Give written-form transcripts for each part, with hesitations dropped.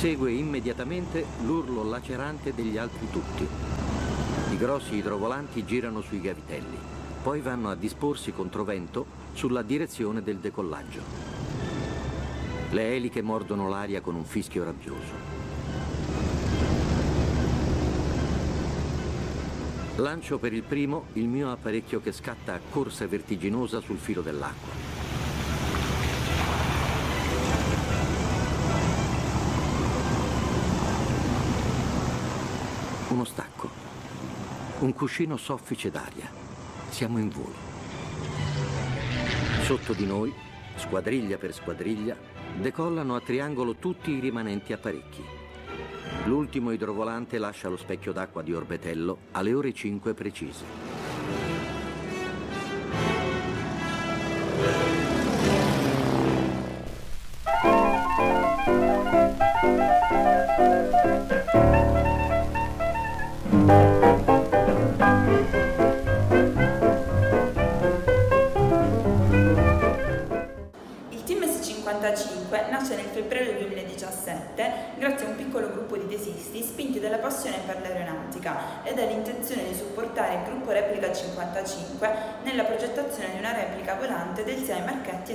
Segue immediatamente l'urlo lacerante degli altri tutti. I grossi idrovolanti girano sui gavitelli, poi vanno a disporsi controvento sulla direzione del decollaggio. Le eliche mordono l'aria con un fischio rabbioso. Lancio per il primo il mio apparecchio che scatta a corsa vertiginosa sul filo dell'acqua. Uno stacco, un cuscino soffice d'aria. Siamo in volo. Sotto di noi, squadriglia per squadriglia, decollano a triangolo tutti i rimanenti apparecchi. L'ultimo idrovolante lascia lo specchio d'acqua di Orbetello alle ore 5 precise. Nasce nel febbraio 2017 grazie a un piccolo gruppo di tesisti spinti dalla passione per l'aeronautica e dall'intenzione di supportare il gruppo Replica 55 nella progettazione di una replica volante del SIAE Marchetti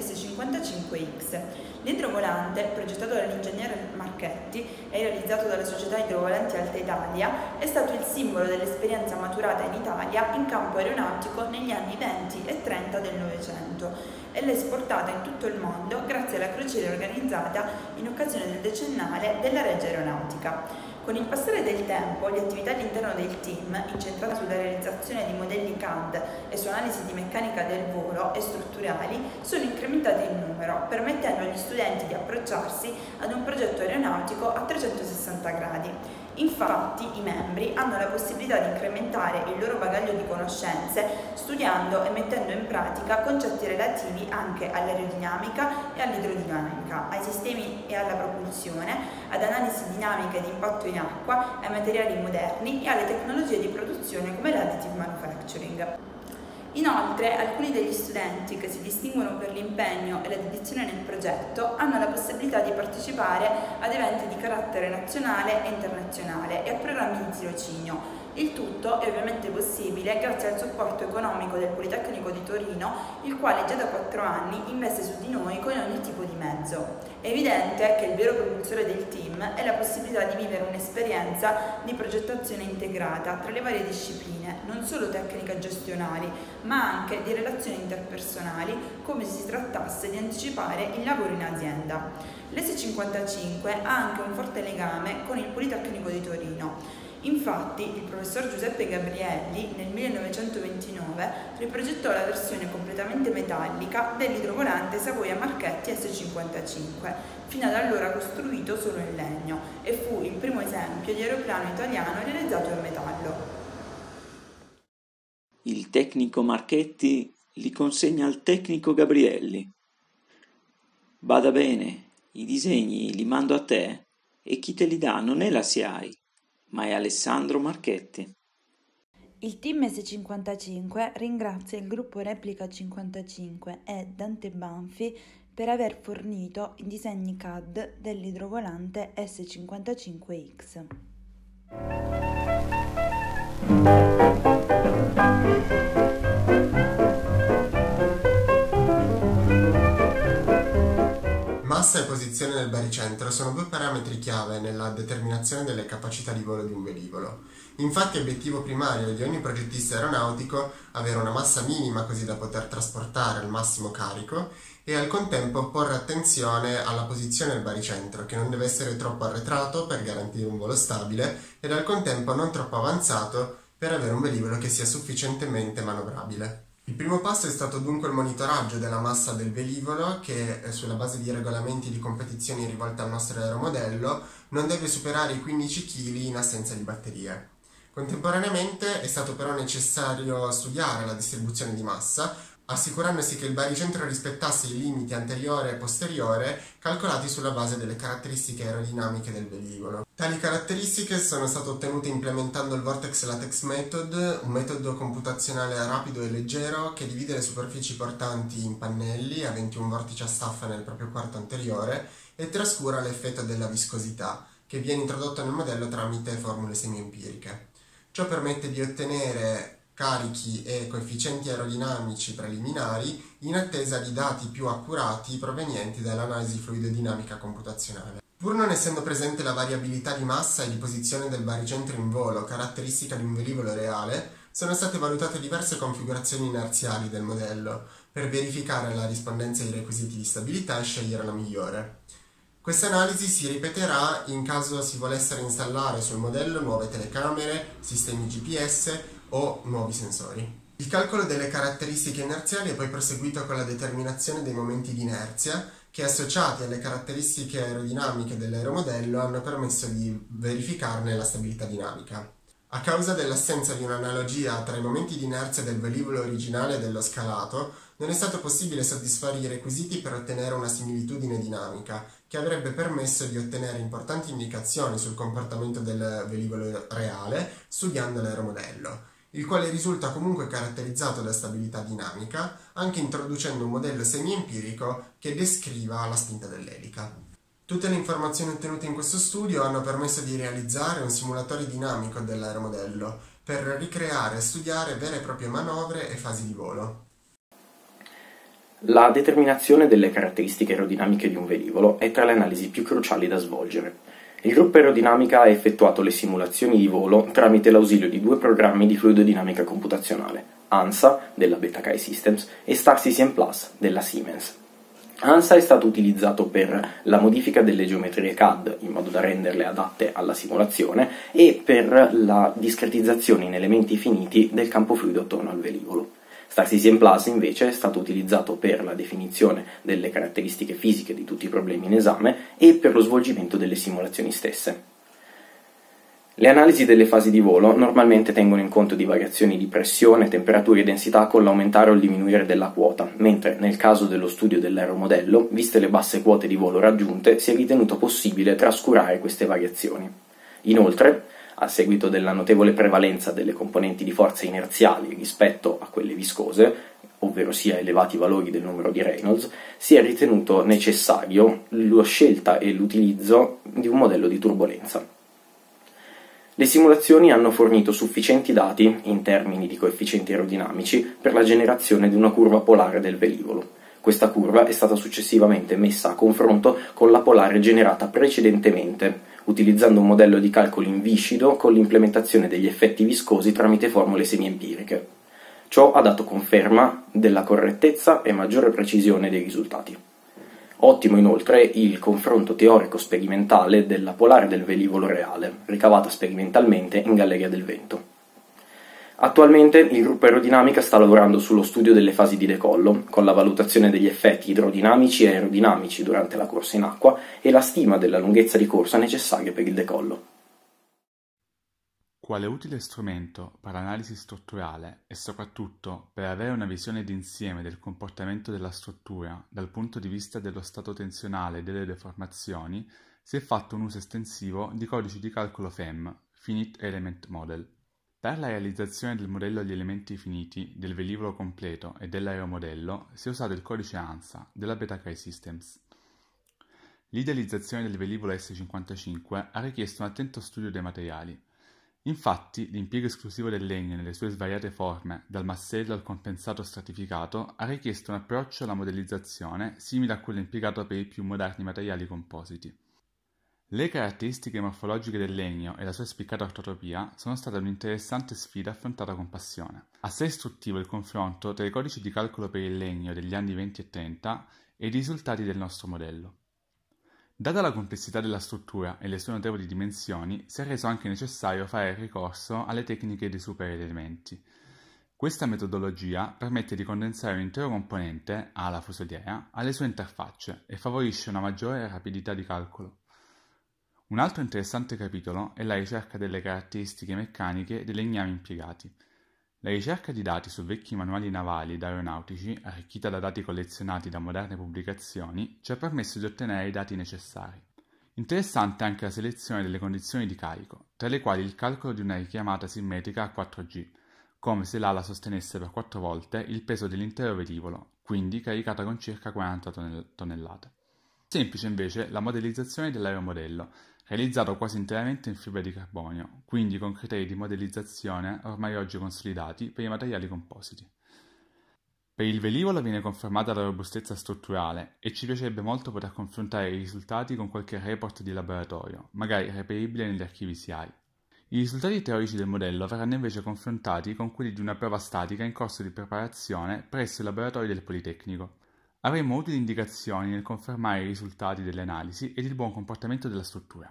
S55X. L'idrovolante, progettato dall'ingegnere Marchetti e realizzato dalla società Idrovolanti Alta Italia, è stato il simbolo dell'esperienza maturata in Italia in campo aeronautico negli anni 20 e 30 del Novecento e l'è esportata in tutto il mondo grazie alla crociera organizzata in occasione del decennale della Regia Aeronautica. Con il passare del tempo, le attività all'interno del team, incentrate sulla realizzazione di modelli CAD e su analisi di meccanica del volo e strutturali, sono incrementate in numero, permettendo agli studenti di approcciarsi ad un progetto aeronautico a 360 gradi. Infatti, i membri hanno la possibilità di incrementare il loro bagaglio di conoscenze studiando e mettendo in pratica concetti relativi anche all'aerodinamica e all'idrodinamica, ai sistemi e alla propulsione, ad analisi dinamiche di impatto in acqua, ai materiali moderni e alle tecnologie di produzione come l'additive manufacturing. Inoltre, alcuni degli studenti che si distinguono per l'impegno e la dedizione nel progetto hanno la possibilità di partecipare ad eventi di carattere nazionale e internazionale e a programmi di tirocinio. Il tutto è ovviamente possibile grazie al supporto economico del Politecnico di Torino, il quale già da 4 anni investe su di noi con ogni tipo di mezzo. È evidente che il vero propulsore del team è la possibilità di vivere un'esperienza di progettazione integrata tra le varie discipline, non solo tecniche e gestionali, ma anche di relazioni interpersonali, come se si trattasse di anticipare il lavoro in azienda. L'S55 ha anche un forte legame con il Politecnico di Torino. Infatti, il professor Giuseppe Gabrielli nel 1929 riprogettò la versione completamente metallica dell'idrovolante Savoia Marchetti S55, fino ad allora costruito solo in legno, e fu il primo esempio di aeroplano italiano realizzato in metallo. Il tecnico Marchetti li consegna al tecnico Gabrielli. Bada bene, i disegni li mando a te e chi te li dà non è la SIAE, ma è Alessandro Marchetti. Il team S55 ringrazia il gruppo Replica 55 e Dante Banfi per aver fornito i disegni CAD dell'idrovolante S55X. Massa e posizione del baricentro sono due parametri chiave nella determinazione delle capacità di volo di un velivolo. Infatti è obiettivo primario di ogni progettista aeronautico avere una massa minima così da poter trasportare al massimo carico e al contempo porre attenzione alla posizione del baricentro, che non deve essere troppo arretrato per garantire un volo stabile ed al contempo non troppo avanzato per avere un velivolo che sia sufficientemente manovrabile. Il primo passo è stato dunque il monitoraggio della massa del velivolo che, sulla base di regolamenti di competizioni rivolte al nostro aeromodello, non deve superare i 15 kg in assenza di batterie. Contemporaneamente è stato però necessario studiare la distribuzione di massa, assicurandosi che il baricentro rispettasse i limiti anteriore e posteriore calcolati sulla base delle caratteristiche aerodinamiche del velivolo. Tali caratteristiche sono state ottenute implementando il Vortex Latex Method, un metodo computazionale rapido e leggero che divide le superfici portanti in pannelli aventi un vortice a staffa nel proprio quarto anteriore e trascura l'effetto della viscosità, che viene introdotto nel modello tramite formule semi-empiriche. Ciò permette di ottenere carichi e coefficienti aerodinamici preliminari in attesa di dati più accurati provenienti dall'analisi fluidodinamica computazionale. Pur non essendo presente la variabilità di massa e di posizione del baricentro in volo, caratteristica di un velivolo reale, sono state valutate diverse configurazioni inerziali del modello per verificare la rispondenza ai requisiti di stabilità e scegliere la migliore. Questa analisi si ripeterà in caso si volessero installare sul modello nuove telecamere, sistemi GPS o nuovi sensori. Il calcolo delle caratteristiche inerziali è poi proseguito con la determinazione dei momenti di inerzia che, associati alle caratteristiche aerodinamiche dell'aeromodello, hanno permesso di verificarne la stabilità dinamica. A causa dell'assenza di un'analogia tra i momenti di inerzia del velivolo originale e dello scalato, non è stato possibile soddisfare i requisiti per ottenere una similitudine dinamica, che avrebbe permesso di ottenere importanti indicazioni sul comportamento del velivolo reale studiando l'aeromodello, il quale risulta comunque caratterizzato da stabilità dinamica, anche introducendo un modello semi-empirico che descriva la spinta dell'elica. Tutte le informazioni ottenute in questo studio hanno permesso di realizzare un simulatore dinamico dell'aeromodello per ricreare e studiare vere e proprie manovre e fasi di volo. La determinazione delle caratteristiche aerodinamiche di un velivolo è tra le analisi più cruciali da svolgere. Il gruppo aerodinamica ha effettuato le simulazioni di volo tramite l'ausilio di 2 programmi di fluidodinamica computazionale, ANSA della BetaKai Systems e StarCCM Plus della Siemens. ANSA è stato utilizzato per la modifica delle geometrie CAD in modo da renderle adatte alla simulazione e per la discretizzazione in elementi finiti del campo fluido attorno al velivolo. StarCCM Plus invece è stato utilizzato per la definizione delle caratteristiche fisiche di tutti i problemi in esame e per lo svolgimento delle simulazioni stesse. Le analisi delle fasi di volo normalmente tengono in conto di variazioni di pressione, temperatura e densità con l'aumentare o il diminuire della quota, mentre nel caso dello studio dell'aeromodello, viste le basse quote di volo raggiunte, si è ritenuto possibile trascurare queste variazioni. Inoltre, a seguito della notevole prevalenza delle componenti di forza inerziali rispetto a quelle viscose, ovvero sia elevati valori del numero di Reynolds, si è ritenuto necessario la scelta e l'utilizzo di un modello di turbolenza. Le simulazioni hanno fornito sufficienti dati, in termini di coefficienti aerodinamici, per la generazione di una curva polare del velivolo. Questa curva è stata successivamente messa a confronto con la polare generata precedentemente, utilizzando un modello di calcolo in viscido con l'implementazione degli effetti viscosi tramite formule semi-empiriche. Ciò ha dato conferma della correttezza e maggiore precisione dei risultati. Ottimo inoltre il confronto teorico-sperimentale della polare del velivolo reale, ricavata sperimentalmente in Galleria del Vento. Attualmente il gruppo aerodinamica sta lavorando sullo studio delle fasi di decollo, con la valutazione degli effetti idrodinamici e aerodinamici durante la corsa in acqua e la stima della lunghezza di corsa necessaria per il decollo. Quale utile strumento per l'analisi strutturale e soprattutto per avere una visione d'insieme del comportamento della struttura dal punto di vista dello stato tensionale e delle deformazioni, si è fatto un uso estensivo di codici di calcolo FEM, Finite Element Model. Per la realizzazione del modello di elementi finiti del velivolo completo e dell'aeromodello si è usato il codice ANSA della BetaKai Systems. L'idealizzazione del velivolo S-55 ha richiesto un attento studio dei materiali. Infatti, l'impiego esclusivo del legno nelle sue svariate forme, dal massello al compensato stratificato, ha richiesto un approccio alla modellizzazione simile a quello impiegato per i più moderni materiali compositi. Le caratteristiche morfologiche del legno e la sua spiccata ortotropia sono state un'interessante sfida affrontata con passione. Assai istruttivo il confronto tra i codici di calcolo per il legno degli anni 20 e 30 e i risultati del nostro modello. Data la complessità della struttura e le sue notevoli dimensioni, si è reso anche necessario fare ricorso alle tecniche dei superelementi. Questa metodologia permette di condensare un intero componente, la fusoliera, alle sue interfacce e favorisce una maggiore rapidità di calcolo. Un altro interessante capitolo è la ricerca delle caratteristiche meccaniche dei legnami impiegati. La ricerca di dati su vecchi manuali navali ed aeronautici, arricchita da dati collezionati da moderne pubblicazioni, ci ha permesso di ottenere i dati necessari. Interessante anche la selezione delle condizioni di carico, tra le quali il calcolo di una richiamata simmetrica a 4G, come se l'ala sostenesse per 4 volte il peso dell'intero velivolo, quindi caricata con circa 40 tonnellate. Semplice invece la modellizzazione dell'aeromodello, realizzato quasi interamente in fibra di carbonio, quindi con criteri di modellizzazione ormai oggi consolidati per i materiali compositi. Per il velivolo viene confermata la robustezza strutturale e ci piacerebbe molto poter confrontare i risultati con qualche report di laboratorio, magari reperibile negli archivi SIAE. I risultati teorici del modello verranno invece confrontati con quelli di una prova statica in corso di preparazione presso i laboratori del Politecnico. Avremo utili indicazioni nel confermare i risultati delle analisi ed il buon comportamento della struttura.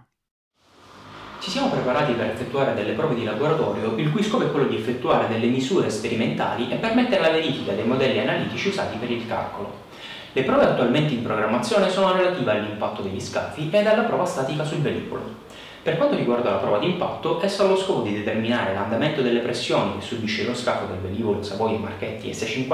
Ci siamo preparati per effettuare delle prove di laboratorio, il cui scopo è quello di effettuare delle misure sperimentali e permettere la verifica dei modelli analitici usati per il calcolo. Le prove attualmente in programmazione sono relative all'impatto degli scafi ed alla prova statica sul velivolo. Per quanto riguarda la prova di impatto, essa ha lo scopo di determinare l'andamento delle pressioni che subisce lo scafo del velivolo Savoia Marchetti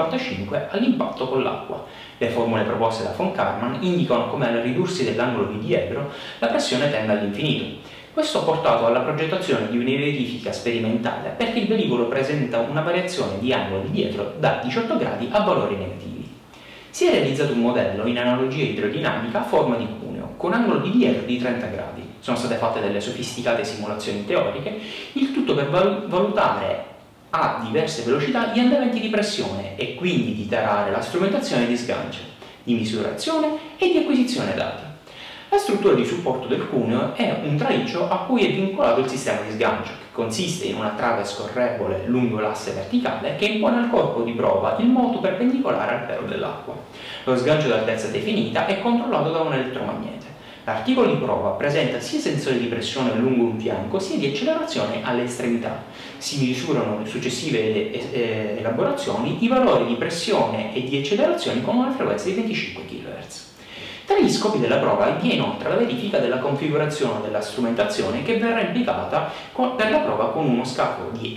S55 all'impatto con l'acqua. Le formule proposte da von Karman indicano come al ridursi dell'angolo di diedro la pressione tenda all'infinito. Questo ha portato alla progettazione di una verifica sperimentale perché il velivolo presenta una variazione di angolo di dietro da 18 gradi a valori negativi. Si è realizzato un modello in analogia idrodinamica a forma di cuneo, con angolo di dietro di 30 gradi. Sono state fatte delle sofisticate simulazioni teoriche, il tutto per valutare a diverse velocità gli andamenti di pressione e quindi di tarare la strumentazione di sgancio, di misurazione e di acquisizione dati. La struttura di supporto del cuneo è un traliccio a cui è vincolato il sistema di sgancio, che consiste in una trave scorrevole lungo l'asse verticale che impone al corpo di prova il moto perpendicolare al pelo dell'acqua. Lo sgancio d'altezza definita è controllato da un elettromagnete. L'articolo di prova presenta sia sensori di pressione lungo un fianco sia di accelerazione alle estremità. Si misurano in successive elaborazioni i valori di pressione e di accelerazione con una frequenza di 25 kHz. Tra gli scopi della prova vi è inoltre la verifica della configurazione della strumentazione che verrà impiegata per la prova con uno scafo di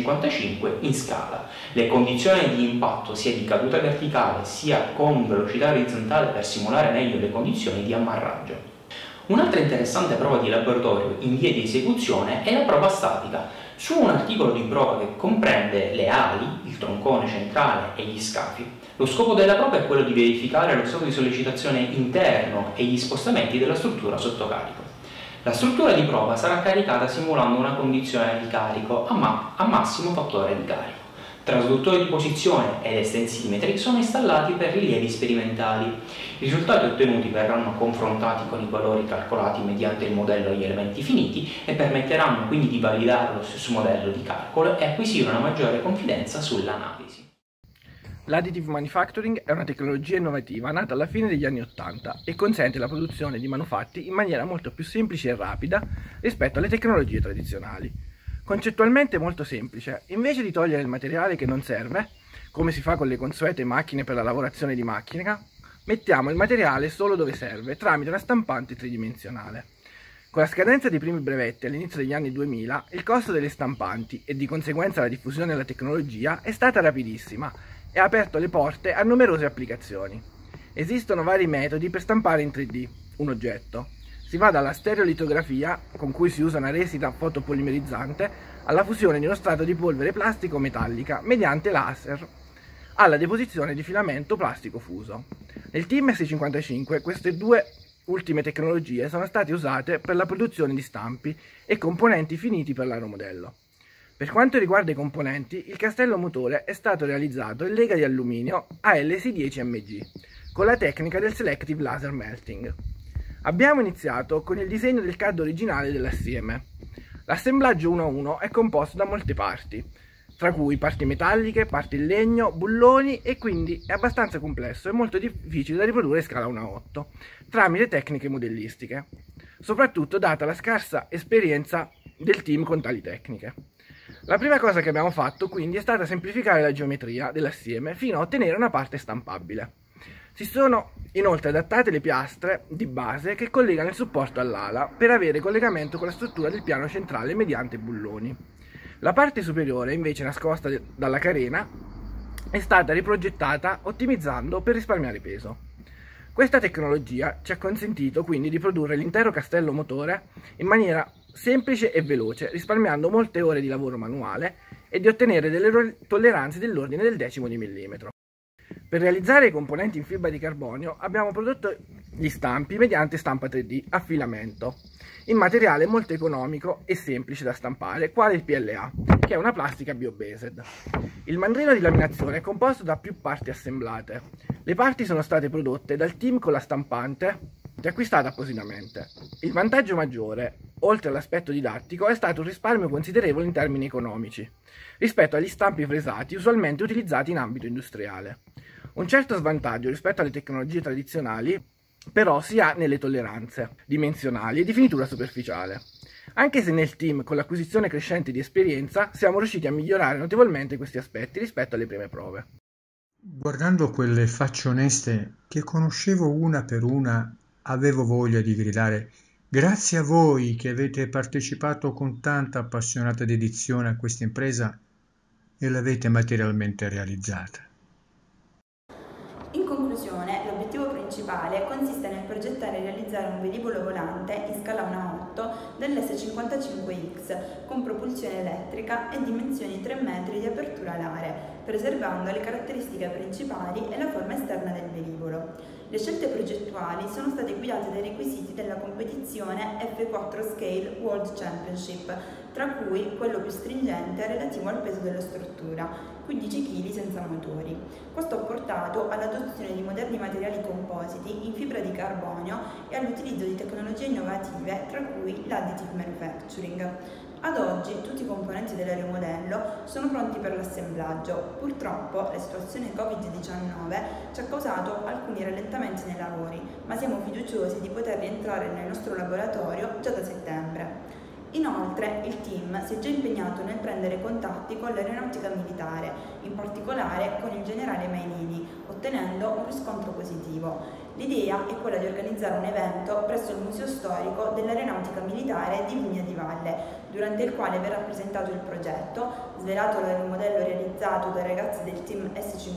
S55 in scala. Le condizioni di impatto sia di caduta verticale sia con velocità orizzontale per simulare meglio le condizioni di ammarraggio. Un'altra interessante prova di laboratorio in via di esecuzione è la prova statica. Su un articolo di prova che comprende le ali, il troncone centrale e gli scafi. Lo scopo della prova è quello di verificare lo stato di sollecitazione interno e gli spostamenti della struttura sotto carico. La struttura di prova sarà caricata simulando una condizione di carico a massimo fattore di carico. Trasduttori di posizione ed estensimetri sono installati per rilievi sperimentali. I risultati ottenuti verranno confrontati con i valori calcolati mediante il modello agli elementi finiti e permetteranno quindi di validare lo stesso modello di calcolo e acquisire una maggiore confidenza sull'analisi. L'additive manufacturing è una tecnologia innovativa nata alla fine degli anni '80 e consente la produzione di manufatti in maniera molto più semplice e rapida rispetto alle tecnologie tradizionali. Concettualmente molto semplice, invece di togliere il materiale che non serve, come si fa con le consuete macchine per la lavorazione di macchina, mettiamo il materiale solo dove serve, tramite una stampante tridimensionale. Con la scadenza dei primi brevetti all'inizio degli anni 2000, il costo delle stampanti e di conseguenza la diffusione della tecnologia è stata rapidissima e ha aperto le porte a numerose applicazioni. Esistono vari metodi per stampare in 3D un oggetto. Si va dalla stereolitografia, con cui si usa una resina fotopolimerizzante, alla fusione di uno strato di polvere plastica o metallica mediante laser, alla deposizione di filamento plastico fuso. Nel team S55 queste due ultime tecnologie sono state usate per la produzione di stampi e componenti finiti per l'aeromodello. Per quanto riguarda i componenti, il castello motore è stato realizzato in lega di alluminio ALS10MG, con la tecnica del Selective Laser Melting. Abbiamo iniziato con il disegno del CAD originale dell'assieme. L'assemblaggio 1 a 1 è composto da molte parti, tra cui parti metalliche, parti in legno, bulloni e quindi è abbastanza complesso e molto difficile da riprodurre in scala 1 a 8, tramite tecniche modellistiche, soprattutto data la scarsa esperienza del team con tali tecniche. La prima cosa che abbiamo fatto quindi è stata semplificare la geometria dell'assieme fino a ottenere una parte stampabile. Si sono inoltre adattate le piastre di base che collegano il supporto all'ala per avere collegamento con la struttura del piano centrale mediante bulloni. La parte superiore, invece nascosta dalla carena, è stata riprogettata ottimizzando per risparmiare peso. Questa tecnologia ci ha consentito quindi di produrre l'intero castello motore in maniera semplice e veloce, risparmiando molte ore di lavoro manuale e di ottenere delle tolleranze dell'ordine del decimo di millimetro. Per realizzare i componenti in fibra di carbonio abbiamo prodotto gli stampi mediante stampa 3D a filamento, in materiale molto economico e semplice da stampare, quale il PLA, che è una plastica bio-based. Il mandrino di laminazione è composto da più parti assemblate. Le parti sono state prodotte dal team con la stampante acquistata appositamente. Il vantaggio maggiore, oltre all'aspetto didattico, è stato un risparmio considerevole in termini economici, rispetto agli stampi fresati usualmente utilizzati in ambito industriale. Un certo svantaggio rispetto alle tecnologie tradizionali però si ha nelle tolleranze dimensionali e di finitura superficiale, anche se nel team, con l'acquisizione crescente di esperienza, siamo riusciti a migliorare notevolmente questi aspetti rispetto alle prime prove. Guardando quelle facce oneste che conoscevo una per una, avevo voglia di gridare: grazie a voi che avete partecipato con tanta appassionata dedizione a questa impresa e l'avete materialmente realizzata. In conclusione, l'obiettivo principale consiste nel progettare e realizzare un velivolo volante in scala 1/8 dell'S-55X con propulsione elettrica e dimensioni 3 metri di apertura alare, preservando le caratteristiche principali e la forma esterna del velivolo. Le scelte progettuali sono state guidate dai requisiti della competizione F4 Scale World Championship, tra cui quello più stringente relativo al peso della struttura, 15 kg senza motori. Questo ha portato all'adozione di moderni materiali compositi in fibra di carbonio e all'utilizzo di tecnologie innovative, tra cui l'additive manufacturing. Ad oggi tutti i componenti dell'aeromodello sono pronti per l'assemblaggio. Purtroppo la situazione Covid-19 ci ha causato alcuni rallentamenti nei lavori, ma siamo fiduciosi di poter rientrare nel nostro laboratorio già da settembre. Inoltre il team si è già impegnato nel prendere contatti con l'aeronautica militare, in particolare con il generale Mainini, ottenendo un riscontro positivo. L'idea è quella di organizzare un evento presso il Museo Storico dell'Aeronautica Militare di Vigna di Valle, durante il quale verrà presentato il progetto, svelato l'aeromodello realizzato dai ragazzi del team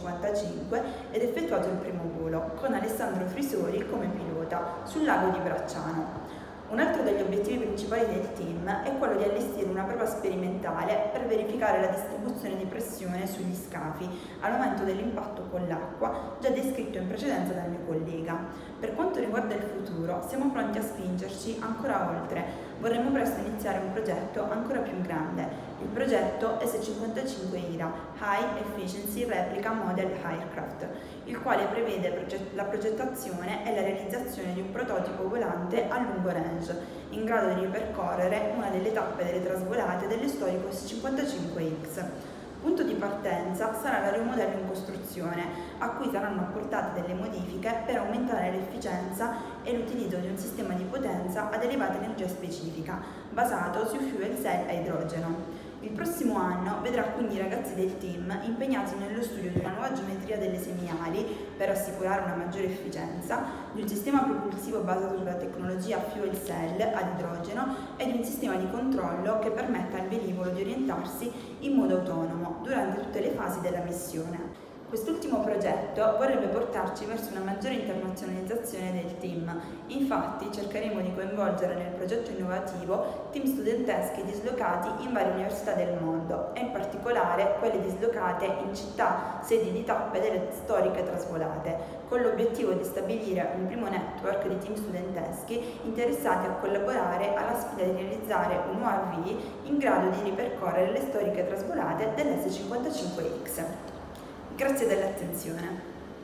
S55 ed effettuato il primo volo, con Alessandro Frisori come pilota, sul lago di Bracciano. Un altro degli obiettivi principali del team è quello di allestire una prova sperimentale per verificare la distribuzione di pressione sugli scafi al momento dell'impatto con l'acqua, già descritto in precedenza dal mio collega. Per quanto riguarda il futuro, siamo pronti a spingerci ancora oltre. Vorremmo presto iniziare un progetto ancora più grande, il progetto S-55IRA, High Efficiency Replica Model Aircraft, il quale prevede la progettazione e la realizzazione di un prototipo volante a lungo range, in grado di ripercorrere una delle tappe delle trasvolate dello storico S-55X. Punto di partenza sarà l'aeromodello in costruzione, a cui saranno apportate delle modifiche per aumentare l'efficienza e l'utilizzo di un sistema di potenza ad elevata energia specifica, basato su fuel cell a idrogeno. Il prossimo anno vedrà quindi i ragazzi del team impegnati nello studio di una nuova geometria delle semiali per assicurare una maggiore efficienza, di un sistema propulsivo basato sulla tecnologia fuel cell ad idrogeno e di un sistema di controllo che permetta al velivolo di orientarsi in modo autonomo durante tutte le fasi della missione. Quest'ultimo progetto vorrebbe portarci verso una maggiore internazionalizzazione del team. Infatti cercheremo di coinvolgere nel progetto innovativo team studenteschi dislocati in varie università del mondo e in particolare quelle dislocate in città sedi di tappe delle storiche trasvolate, con l'obiettivo di stabilire un primo network di team studenteschi interessati a collaborare alla sfida di realizzare un UAV in grado di ripercorrere le storiche trasvolate dell'S-55X. Grazie dell'attenzione.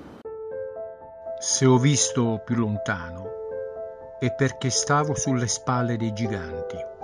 Se ho visto più lontano è perché stavo sulle spalle dei giganti.